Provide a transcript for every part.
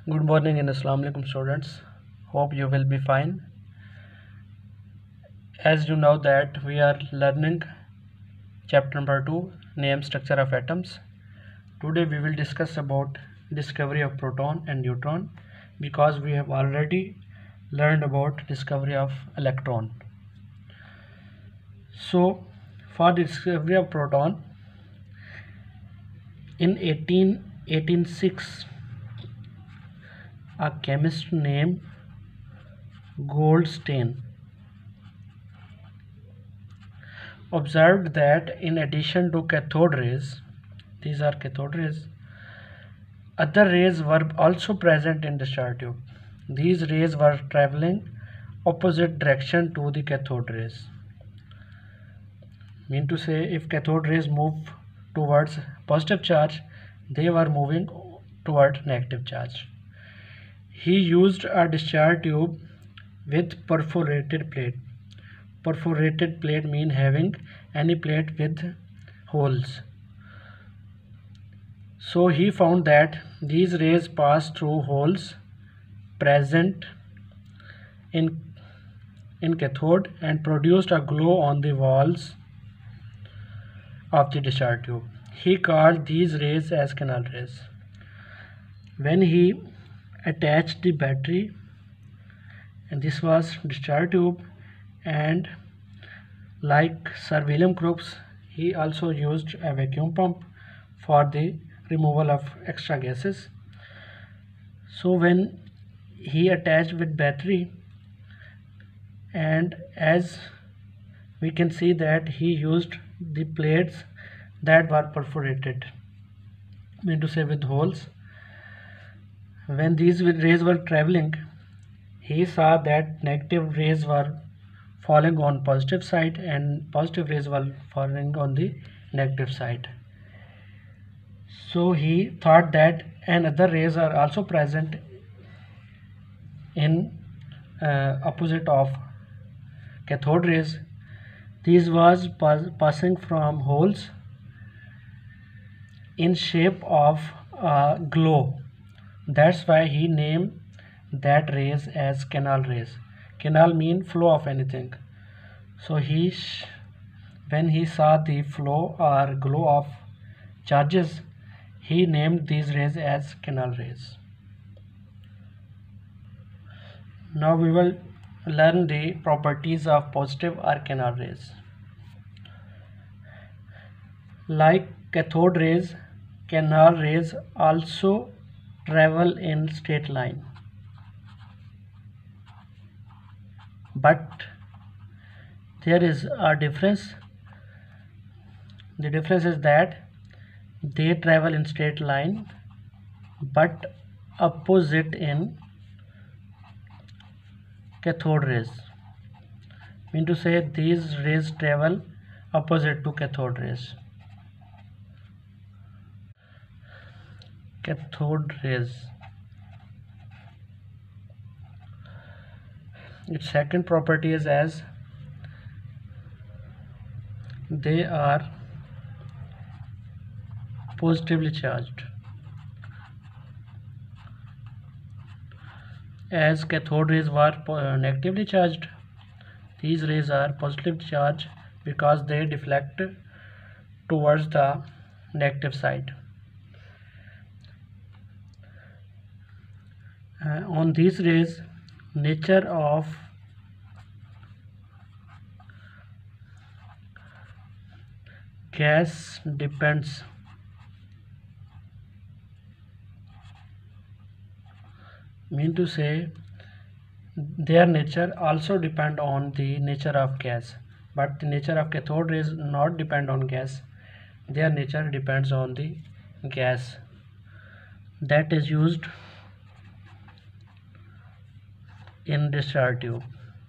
Good morning and Assalamu alaikum students. Hope you will be fine. As you know that we are learning chapter number 2, name structure of atoms. Today we will discuss about discovery of proton and neutron because we have already learned about discovery of electron. So for the discovery of proton in 1886 a chemist named Goldstein observed that in addition to cathode rays, these are cathode rays, other rays were also present in the discharge tube. These rays were traveling opposite direction to the cathode rays. Mean to say, if cathode rays move towards positive charge, they were moving toward negative charge. He used a discharge tube with perforated plate. Perforated plate mean having any plate with holes. So he found that these rays pass through holes present in cathode and produced a glow on the walls of the discharge tube. He called these rays as canal rays. When he attached the battery, and this was discharge tube, and like Sir William Crookes, he also used a vacuum pump for the removal of extra gases. So when he attached with battery, and as we can see that he used the plates that were perforated, mean to say with holes. When these rays were traveling, he saw that negative rays were falling on positive side and positive rays were falling on the negative side. So he thought that another rays are also present in opposite of cathode rays. These was passing from holes in shape of a glow. That's why he named that rays as canal rays. Canal mean flow of anything. So when he saw the flow or glow of charges, he named these rays as canal rays. Now we will learn the properties of positive or canal rays. Like cathode rays, canal rays also travel in straight line, but there is a difference. The difference is that they travel in straight line but opposite in cathode rays. Mean to say these rays travel opposite to cathode rays. Cathode rays, its second property is as they are positively charged. As cathode rays were negatively charged, these rays are positively charged because they deflect towards the negative side. On these rays, nature of gas depends. Mean to say their nature also depend on the nature of gas, but the nature of cathode rays not depend on gas. Their nature depends on the gas that is used in discharge tube.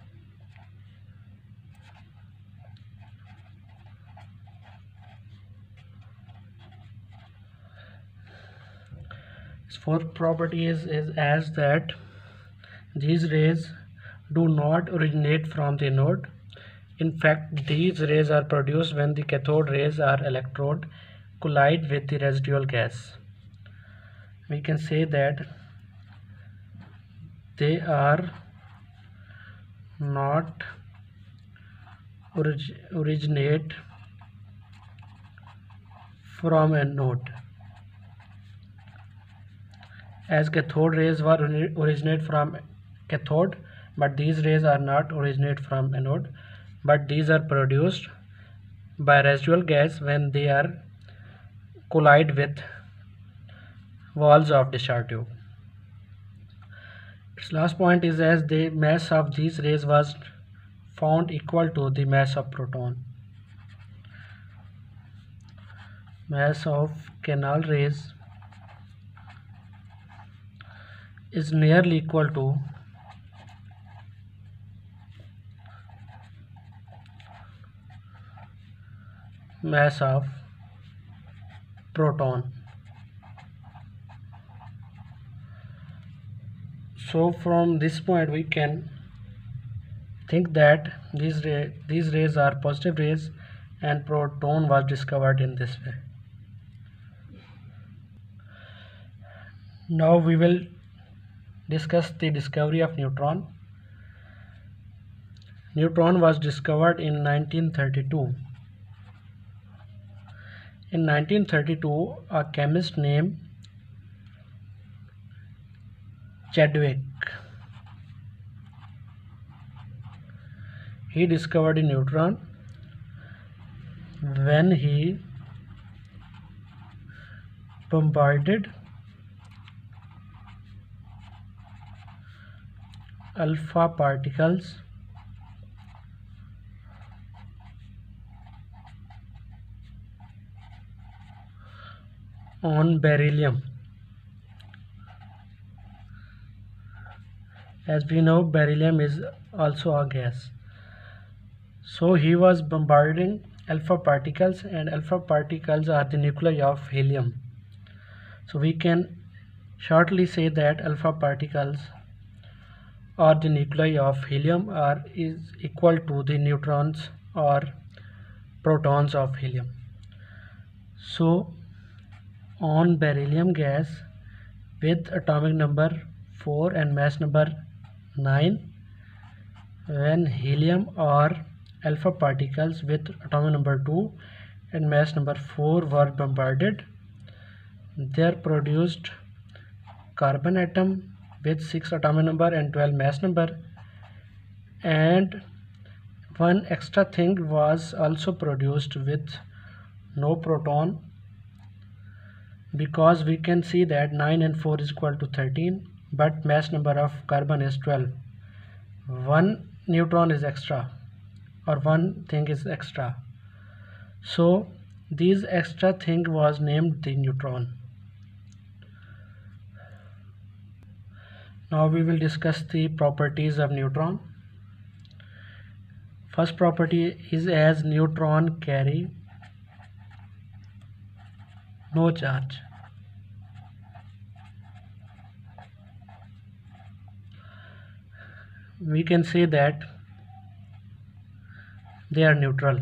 Fourth property is as that these rays do not originate from the anode. In fact, these rays are produced when the cathode rays or electrode collide with the residual gas. We can say that they are not originate from a node, as cathode rays were originate from cathode, but these rays are not originate from anode, but these are produced by residual gas when they are collide with walls of discharge tube. Its last point is, as the mass of these rays was found equal to the mass of proton. Mass of canal rays is nearly equal to mass of proton. So from this point we can think that these rays are positive rays, and proton was discovered in this way. Now we will discuss the discovery of neutron. Neutron was discovered in 1932. In 1932, a chemist named Chadwick, he discovered a neutron when he bombarded alpha particles on beryllium. As we know, beryllium is also a gas. So he was bombarding alpha particles, and alpha particles are the nuclei of helium. So we can shortly say that alpha particles or the nuclei of helium is equal to the neutrons or protons of helium. So on beryllium gas with atomic number 4 and mass number 9, when helium or alpha particles with atomic number 2 and mass number 4 were bombarded, they produced carbon atom with 6 atomic number and 12 mass number, and one extra thing was also produced with no proton, because we can see that 9 and 4 is equal to 13, but mass number of carbon is 12. One neutron is extra, or one thing is extra. So this extra thing was named the neutron. Now we will discuss the properties of neutron. First property is, as neutron carry no charge. We can say that they are neutral.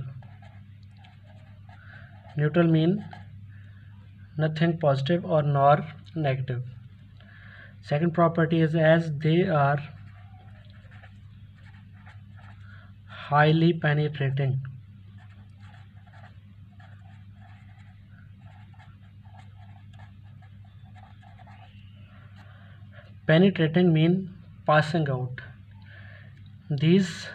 Neutral means nothing positive or nor negative. Second property is, as they are highly penetrating. Penetrating means passing out. These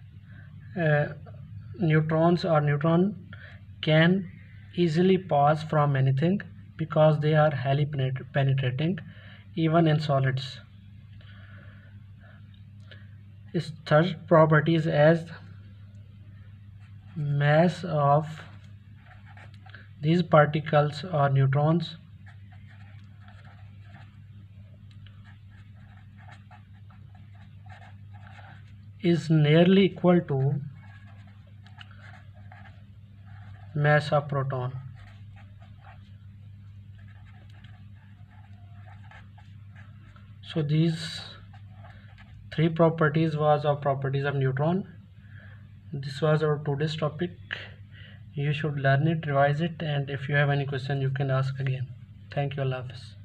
neutrons or neutron can easily pass from anything because they are highly penetrating, even in solids. Its third property is, as mass of these particles or neutrons is nearly equal to mass of proton. So these three properties was of properties of neutron. This was our today's topic. You should learn it, revise it, and if you have any question you can ask again. Thank you. Allah Hafiz.